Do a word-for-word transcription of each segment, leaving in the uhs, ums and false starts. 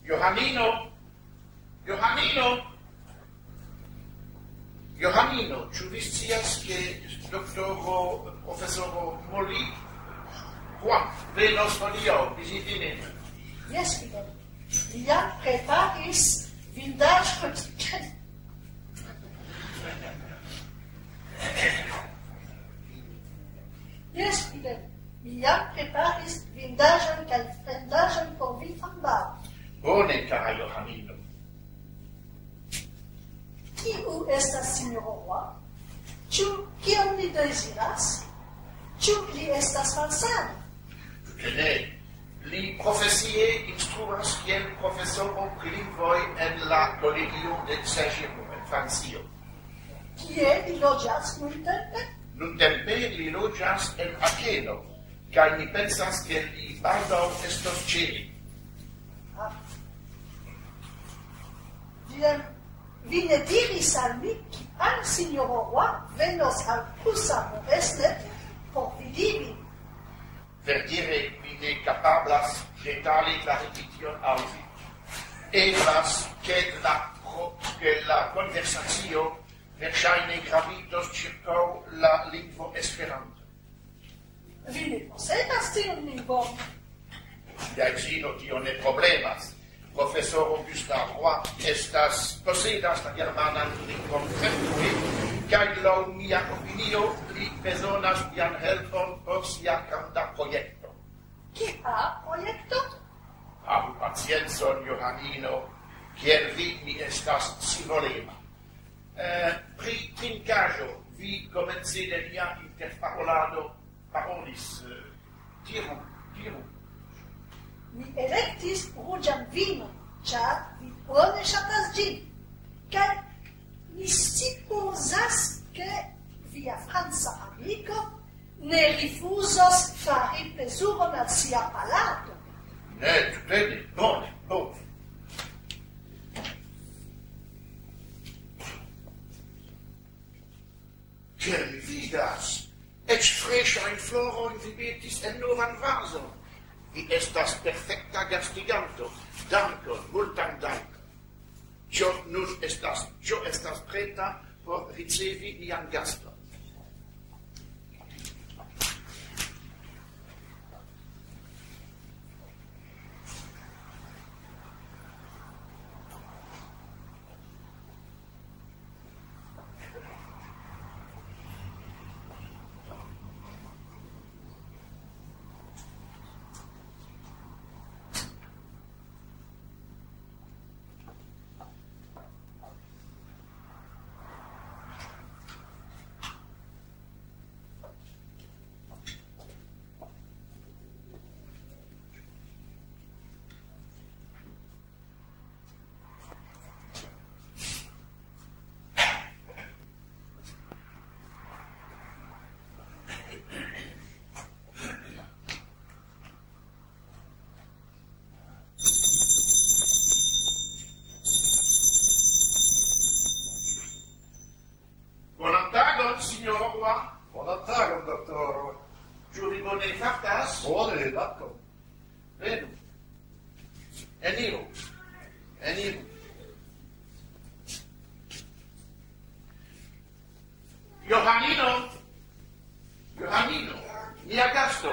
Johannino, Johannino, Johannino, ĉu vi scias ke doktoro profesoro Molli Juan venos hodiaŭ viziti nin? Jes, fidel. Li jam preparis vindaĵon. Jes, fidel. Mi jam preparis vindaĵon kaj frendaĵon por vi ambaŭ. Bone, kara Johannino. Kiu estas sinjoro Roy? Ĉu kion li deziras? Ĉu li estas malsana? Tute ne. Li profesie instruas kiel profesoro pri lingvoj en la kolegio de Saint-Girons en Francio. Kie li loĝas nuntempe? Nuntempe li loĝas en Akeno, kaj mi pensas ke li baldaŭ estos ĉe ni. Ah. Diem, vi ne diris al mi kiam sinjoro Roy venos al Prusa Moresnet por vidi min. Verdire mi ne kapablas detali klarigi tion al vi. Eblas ke la, ke la konversacio verŝajne gravitos ĉirkaŭ la lingvo Esperanto. Vi ne posedas tiun lingvon. Ja edzino tio ne problemas. Profesoro Gustave Roy estas posedas la germanan lingvon fremdue, kaj laŭ mia opinio li bezonas mian helpon por sia granda projekto. Kia projekto? Havu paciencon, Johannino, kiel vi mi estas scivolema. Eh, pri trinkaĵo vi komence de nia interparolado parolis. Eh, diru, diru. Mi elektis ruĝan vinon, ĉar vi bone ŝatas ĝin. Kaj mi supozas, ke via franca amiko ne rifuzos fari plezuron al sia palato. Ne, tute ne, bone, bone. Kiel mi vidas, eĉ freŝajn florojn vi metis en novan vazon. Vi estas perfekta gastiganto. Dankon, multan dankon. Ĉio nun estas, ĉio estas preta por ricevi nian gaston. Signor Roy. Bonan tagon, doktoro. Ĉu vi bone fartas? Bone, dankon. Venu. Eniru. Eniru. Johannino. Johannino. Mia gasto.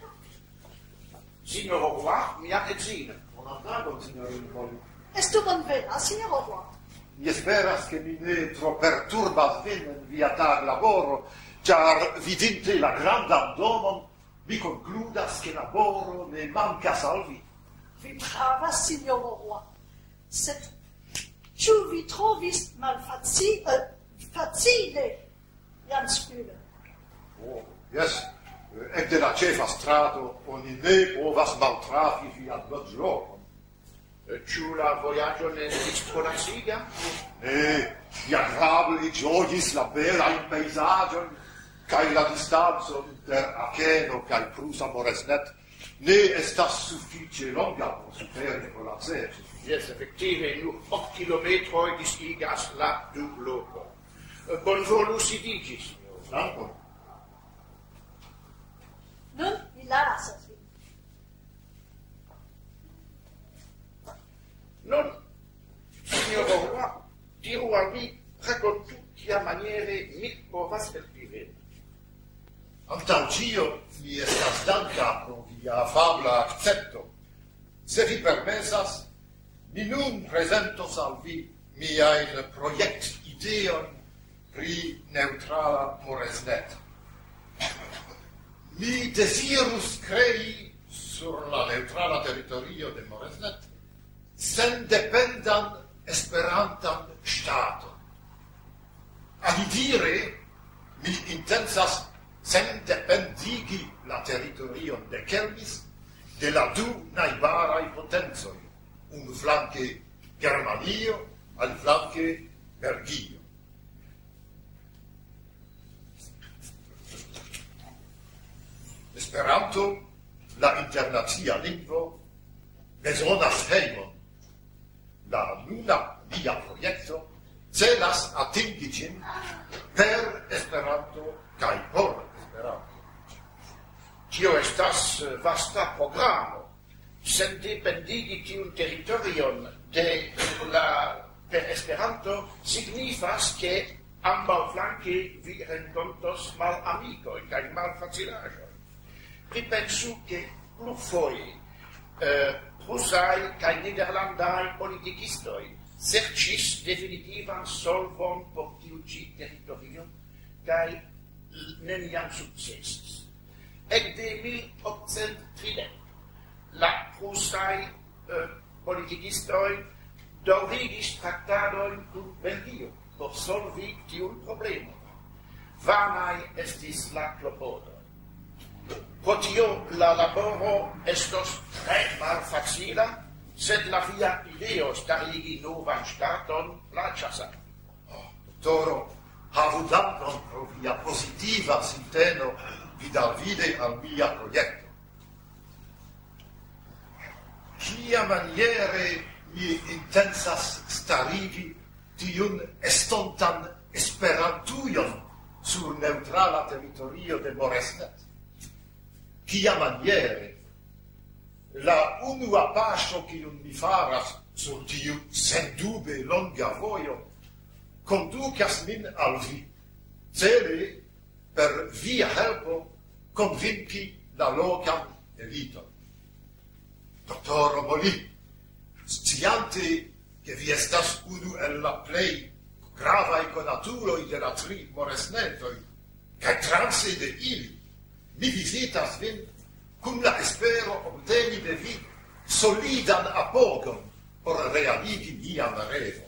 Signor Roy, mia edzino. Bonan tagon, signorino Molli. Estu bonvena, sinjoro Roy. Mi esperas che mi ne tro perturbas vin en via tag laboro, char vidinte la grandan domon, mi concludas che laboro ne mancas al vi. Vi pravas, sinjoro Roy. Sed ĉu vi trovis malfacile facile jam spüle? Oh, yes. Ekde la ĉefa strato oni ne povas maltrafi vian loĝlokon. Ĉu la vojaĝo ne estis tro laciga? Ne, mi agrable ĝojis la belajn pejzaĝojn kaj la distanco inter Akeno kaj Prusa Moresnet ne estas sufiĉe longa por superi Polaceo. Jes, efektive, nur ok kilometroj disigas la du lokoj. Bonvolu sidiĝi, signoro. Dankon. Nun mi lasas vin. Non, signor Roi, diru al vi, racontu quia maniere mi povas helpi vin. Antau cio, mi estas danka pro via afabla accepto. Se vi permesas, mi nun presentos al vi miain project ideon pri neutrala Moresnet. Mi desirus crei sur la neutrala territorio de Moresnet sen dependan esperantan stato. Alidire, mi intensas sen dependigi la territorion de Kelmis de la du naibarai potenzoi, un flanque Germanio, al flanque Belgio. Esperanto, la internacia lingvo, besonas hejmon. La nuna mia proiecto celas atingi ĝin per Esperanto kaj por Esperanto. Tio estas vasta programo. Sendependigi tiun territorion de la per Esperanto signifas ke ambaŭ flanke vi renkontos malamikoj kaj malfacilaĵoj. Pripensu ke plurfoje eh, prusaj kaj nederlandaj politikistoj serĉis definitivan solvon por tiu ĉi teritorio kaj neniam sukcesis. Ekde mil okcent tridek la prusaj eh, politikistoj daŭrigis traktadojn kun Belgio por solvi tiun problemon. Vanaj estis la klopodoj. Pro tio la laboro estos tre malfacila, sed la via ideo starigi novan staton plaĉas al mi. Oh, doktoro, havu dankon pro via pozitiva sinteno vidalvide al mia projekto. Kia maniere mi intensas starigi tiun estontan esperantujon sur neutrala territorio de Moresnet? Kia maniere la unua paŝo kiun mi faras sur tiu sendube longa vojo kondukas min al vi, cele per via helpo konvinki la lokan eliton. Doktoro Moli, sciante che vi estas unu el la plej gravaj konatuloj de la tri Moresnetoj, kaj transe de ili, mi visitas vin cum la espero obteni de vi solidan apogon por realigi mian revo.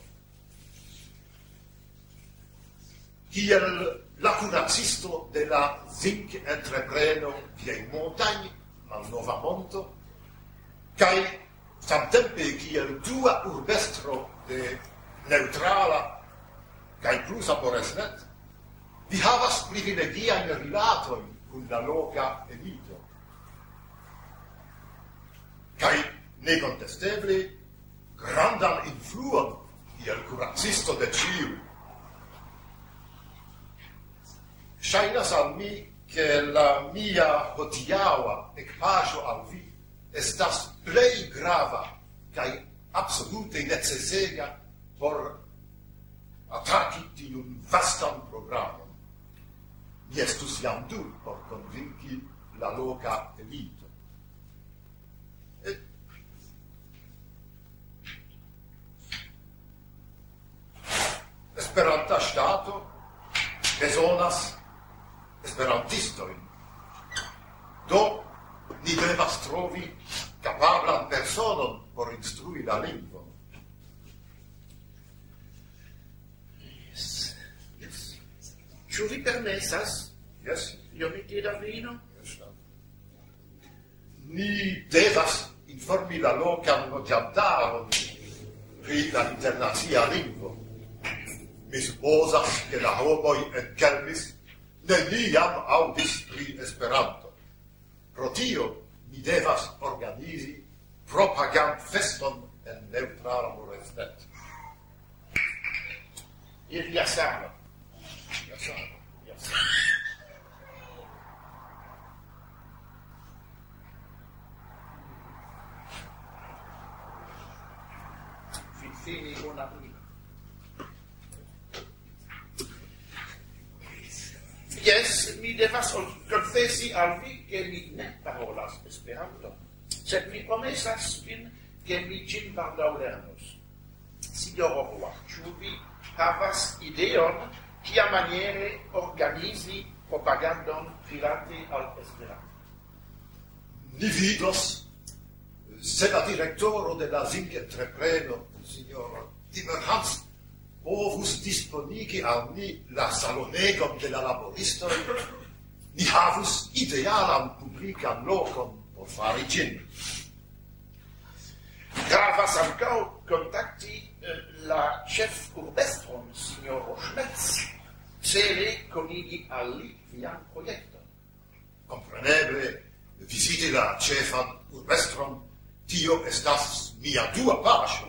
Kiel la curacisto de la zinc entrepreno Viej Montagne, Malnova Monto, kai samtempe kiel dua urbestro de neutrala kai plusa Moresnet, vi havas privilegiajn rilatojn kun la loka elito. Kai necontesteble grandan influon kiel kuracisto de ĉiuj. Ŝajnas al mi, ke la mia hodiaŭa ekpaĵo al vi estas plej grava kaj absolute necesega por ataki tiun vastan programon. Mi estus jam du por konvinki la loka elito. Et Esperanta ŝtato bezonas esperantistojn. Do ni devas trovi kapablan personon por instrui la lingvon. Ĉu vi permesas? Yes. Iomete da vino? Ni devas informi la lokan loĝantaron pri la internacia lingvo. Mi supozas, ke la homoj en Kelmis neniam aŭdis pri Esperanto. Pro tio mi devas organizi propagandfeston en neutrala Moresnet. Il via sano. Yes. fini mon ami. Yes, mi devas confessi al vi che mi ne parolas Esperanto, sed mi promesas vin che mi gin baldaŭ lernos. Signoro roi, ĉu vi havas ideon kiamaniere organizi propagandon rilate al Esperanto? Ni vidos, se la directoro de la Zinc-entrepreno, signor Timmerhans, povus disponigi al ni la salonegon de la laboristoi, ni havus idealan publican locon por fari gin. Gravas ancau contacti eh, la chef urbestron, signoro Schmetz, cele conigi al li vian proiecton. Compreneble, visiti la chefan urbestron, tio estas mia dua pasio.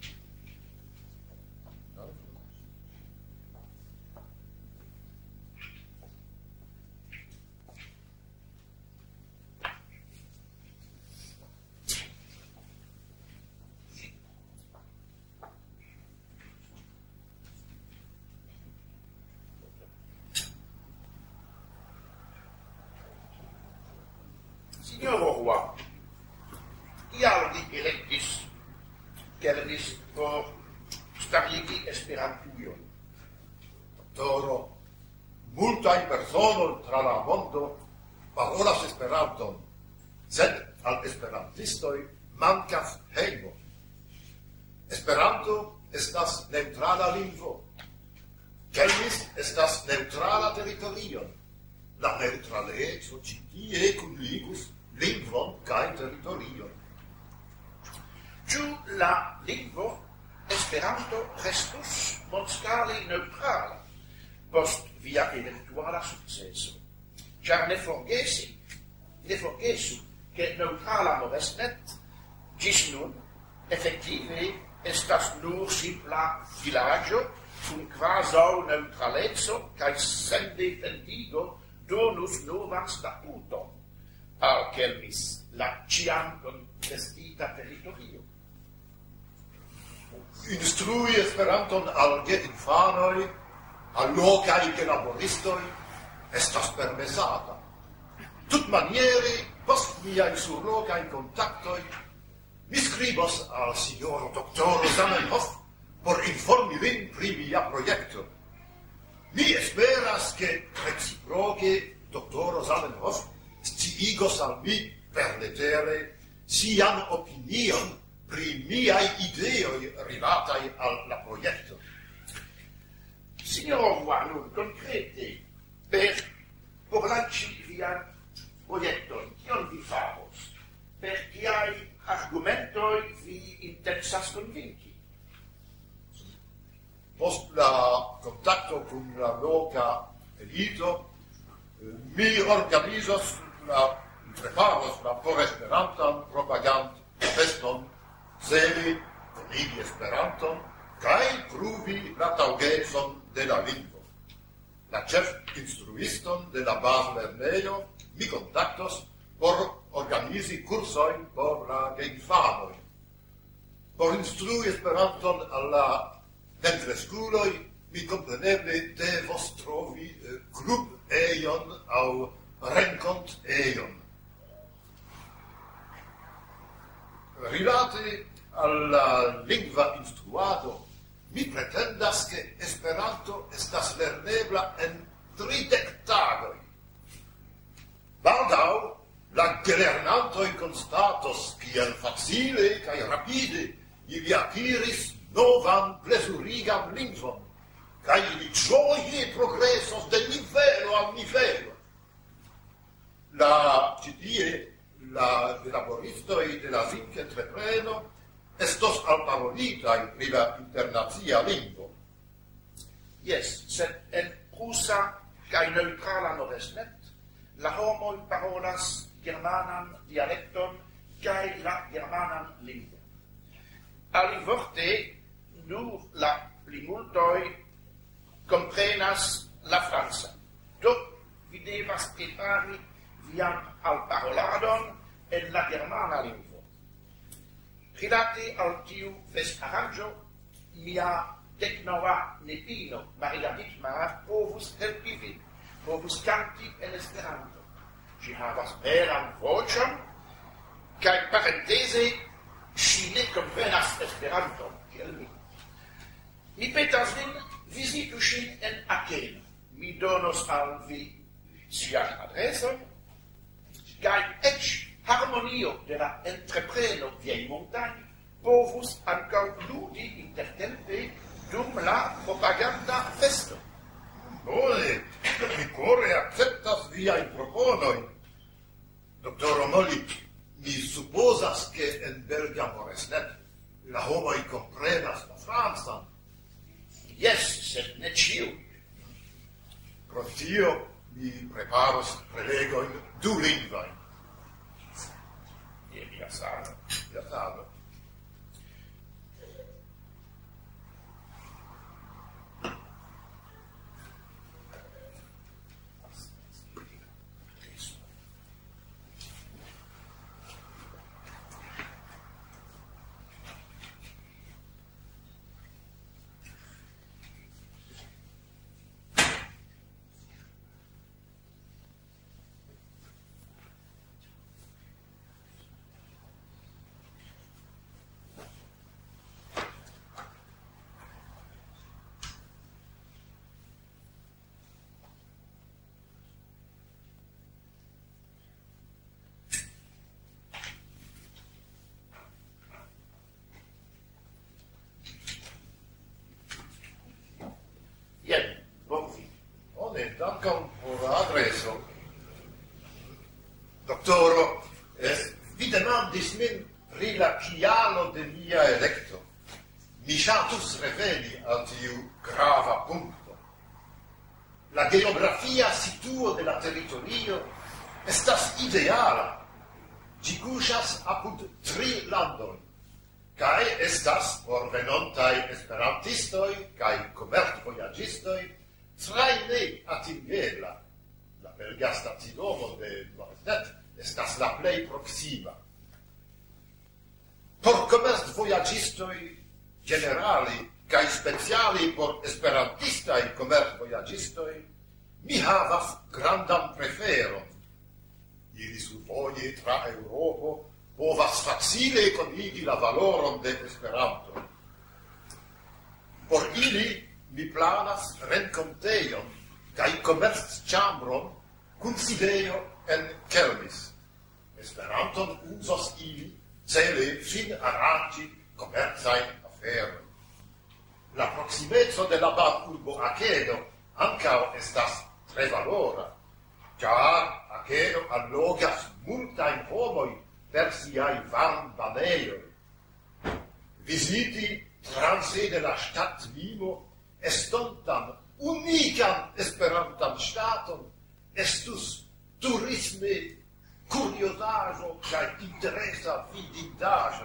Signoro roi, kial vi electis Kelmis por starigi Esperantujon? Doktoro, multaj personoj tra la mondo parolas Esperanton, sed al esperantistoj mankas hejmo. Esperanto estas neŭtrala lingvo. Kelmis estas neŭtrala teritorio. La neŭtraleco ĉi tie kunligus lingvon kaj teritorion. Ĉu la lingvo Esperanto restus mondskale neŭtrala post via eventuala sukceso? Ĉar ne forgesi, ne forgesu, ke neŭtrala Moresnet ĝis nun efektive estas nur simpla vilaĝo kun kvazaŭ neŭtraleco kaj sendefendigo donus novan statuton al Kelmis, la ĉiam kontestita teritorio. Instrui Esperanton al geinfanoj, al lokaj gelaboristoj, estas permesata. Tutmaniere, post miaj surlokaj kontaktoj, mi skribos al signoro doktoro Zamenhof por informi vin pri mia projekto. Mi esperas che reciproke doktoro Zamenhof sciigos al mi per letere sian opinion pri miaj ideoj rilataj al la projekto. Signoro roi, nun konkrete, per por lanci vian projekton, kion vi faros? Per kiaj argumentoj vi intensas konvinki? Post la kontakto kun la loka elito, mi organizos la preparos la por Esperantan propagand feston, celi konigi Esperanton kaj pruvi la taŭgecon de la lingvo. La ĉef instruiston de la bazlernejo mi kontaktos por organizi kursojn por la geinfanoj. Por instrui Esperanton al la plenkreskuloj mi kompreneble devos trovi eh, klub-ejon aŭ renkont-ejon. Rilate alla lingva instruado, mi pretendas che Esperanto estas lernebla en tridek tagoj. Baldaŭ la gelernantoj konstatos kiel facile kaj rapide ili akiris novan plezurigan lingvon, kaj ili ĝoje progresos de nivelo al nivelo. La ĉi tie la laboristoj de la Zinc-entrepreno estos alparolitaj pri la internacia lingvo. Yes, sed en prusa kaj neŭtrala Moresnet la homoj parolas germanan dialekton kaj la germanan lingvon. Alivorte, nur la plimultoj komprenas la francan. Do vi devas prepari vian alparoladon en la germana lingvo. Rilate al tiu festaranĝo, mia decnova nepino Maria Dittmar povus helpi vin, povus canti en Esperanto. Ci havas belan voĉon, kaj parenteze ŝi ne komprenas Esperanton kiel mi. Mi petas vin vizitu ŝin en Akeno. Mi donos al vi sian adreson, kaj eĉ harmonio de la entrepreno Vieille-Montagne povus ankaŭ ludi intertempe dum la propaganda festo. Bone, mi kore akceptas viajn proponojn. Doktoro Molli, mi supozas, ke en Belga Moresnet la homoj komprenas la francan. Jes, sed ne ĉiuj. Pro tio mi preparos prelegojn dulingvajn. Je mia sano. Ja sano. Dankon por la adreso. Doktoro, eh, vi demandis min pri la kialo de mia elekto. Mi ŝatus reveni al tiu grava punkto. La geografia situo de la teritorio estas ideala. Ĝi kuŝas apud tri landoj, kaj estas por venontaj esperantistoj kaj komercvojaĝistoj traine atingebla. La belga stacidomo de Moresnet estas la plej proksima. Por komercvojaĝistoj ĝenerale kaj speciale por esperantistaj komercvojaĝistoj mi havas grandan preferon. Ili survoje tra Eŭropo povas facile konigi la valoron de Esperanto. Por ili mi planas renkontejon kaj komercĉambron kun sidejo en Kelmis. Esperanton uzos ili cele fin aranĝi komercajn aferojn. La proksimeco de la bankurbo Akeno ankaŭ estas tre valora, ĉar Akeno allogas multajn homojn per siaj varmbanejoj. Viziti transe de la ŝtatlimo estontan unikan Esperantan ŝtaton estus turisme kuriozaĵo kaj interesa vidindaĵo.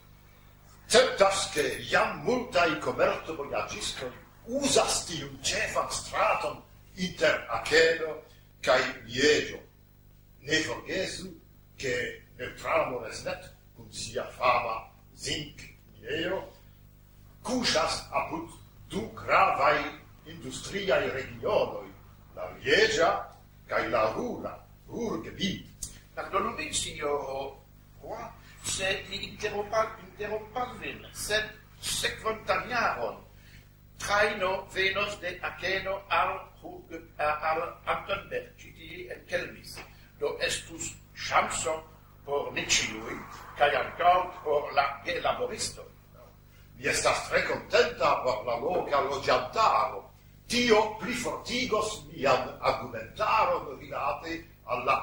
Certas, ke jam multaj komercvojaĝistoj uzas tiun ĉefan straton inter Akeno kaj Lieĝo. Ne forgesu, ke Neutrala Moresnet kun sia fama zink-minejo kuŝas apud du gravaj industriaj regionoj, la Lieĝa kaj la Rura, Ruhrgebiet. Pardonu min, signoro Roy, se mi interrompas vin, sed sekvantan jaron trajno venos de Akeno al, al Antonberg, ĉi tie en Kelmis. Do estus ŝanco por ne ĉiuj, kaj ankaŭ por la gelaboristoj. Mi estas tre kontenta por la loka loĝantaro. Tio plifortigos mian argumentaron rilate al la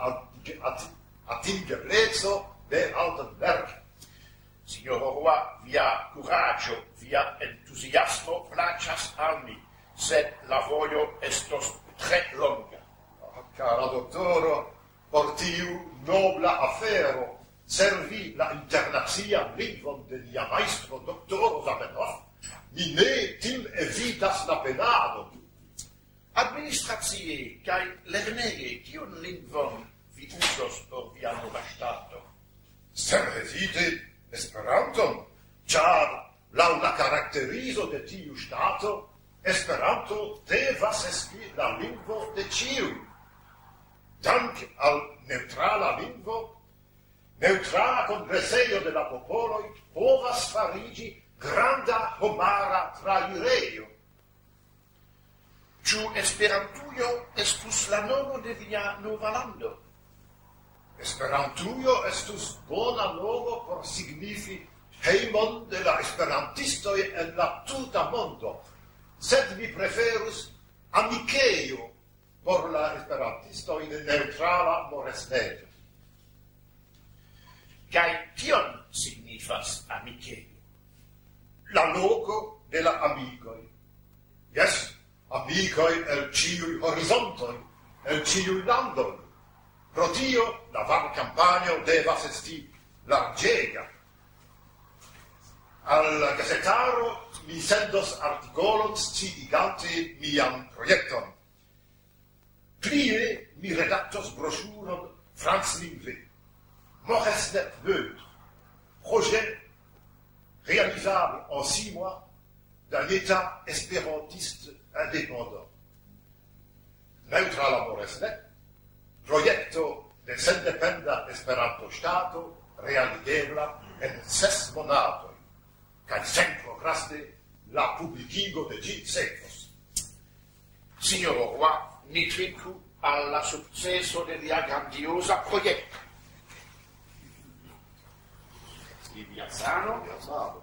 atingebleco de Altenberg. Signoro Roy, via kuraĝo, via entuziasmo plaĉas al mi, sed la vojo estos tre longa. Cara doktoro, por tiu nobla afero servi la internacian lingvon de nia majstro doktoro Zamenhof, mi ne tim evitas la penadon. Administracie kaj lerneje, kiun lingvon vi uzos por via nova ŝtato? Senhezite Esperanton, ĉar laŭ la karakterizo de tiu ŝtato, Esperanto devas esti la lingvo de ĉiuj. Dank al neutrala lingvo, neutrala kongresejo de la popoloj povas fariĝi granda homara trairejo. Ĉu Esperantujo estus la nomo de via nova lando? Esperantujo estus bona nomo por signifi hejmon de la esperantistoj en la tuta mondo, sed mi preferus amikejo por la esperantistoj de neutrala Moresneto. Kaj kion signifas amikejo? La loko de la amikoj. Jes, amikoj el ĉiuj horizontoj, el ĉiuj landoj. Pro tio la varkampanjo devas esti larĝega. Al gazetaro mi sendos artikolon sciigante mian projekton. Plie mi redaktos broŝuron franclingve. Moresnet neutre. Projet réalisable en six mois d'un État espérantiste indépendant. Neutrala Moresnet, proyecto de sendependa Esperanto-ŝtato realigebla en ses monatoj, kaj sen prokraste la publikigo de ĝi sekvos. Signor Roy, ni trinku al la sukceso de via grandiosa projekto. Via sano. Via sano.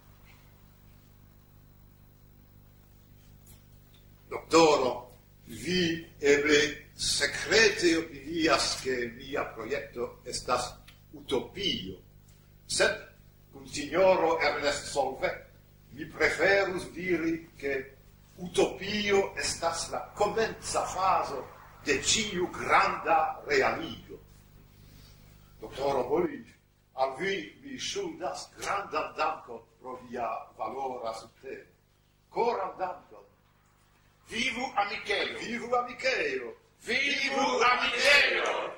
Doktoro, vi eble sekrete opinias che mia proiecto estas utopio, sed cum signoro Ernest Solvay mi preferus diri che utopio estas la comenza faso de ciu granda realigo. Doktoro Bolli, al vi mi ŝuldas grandan dankon pro via valora subteno. Koran dankon. Vivu amikejo! Vivu amikejo! Vivu amikejo!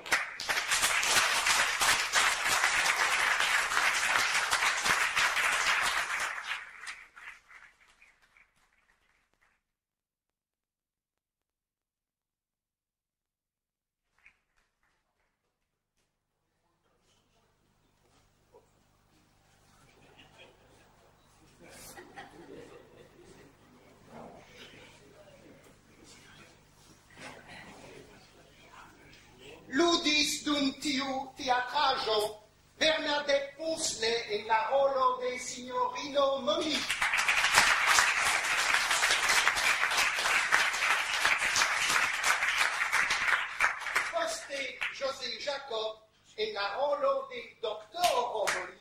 Ludis dum tiu teatraĵo Bernadette Poncelet en la rolo de Signorino Monique. Poste José Jacob en la rolo de Doktoro Monique.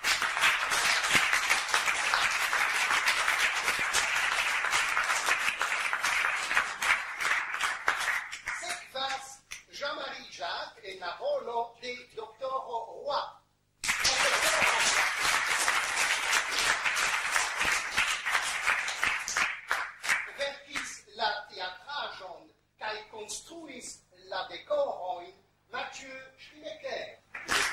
Jean-Marie Jacques en la rolo de Doktoro Roy. Verkis la teatraĵon kaj konstruis la dekorojn Mathieu Schrinecker.